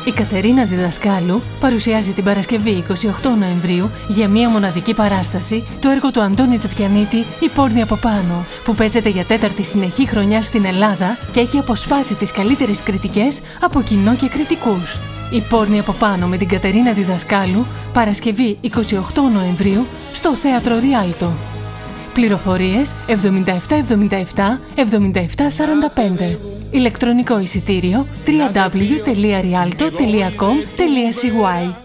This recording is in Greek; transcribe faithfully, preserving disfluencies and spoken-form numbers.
Η Κατερίνα Διδασκάλου παρουσιάζει την Παρασκευή εικοστή όγδοη Νοεμβρίου για μία μοναδική παράσταση το έργο του Αντώνη Τσαπιανίτη «Η πόρνη από πάνω», που παίζεται για τέταρτη συνεχή χρονιά στην Ελλάδα και έχει αποσπάσει τις καλύτερες κριτικές από κοινό και κριτικούς. «Η πόρνη από πάνω» με την Κατερίνα Διδασκάλου, Παρασκευή εικοστή όγδοη Νοεμβρίου στο Θέατρο Ριάλτο. Πληροφορίες εβδομήντα επτά εβδομήντα επτά εβδομήντα επτά σαράντα πέντε. Ηλεκτρονικό εισιτήριο double-u double-u double-u τελεία rialto τελεία com τελεία c y.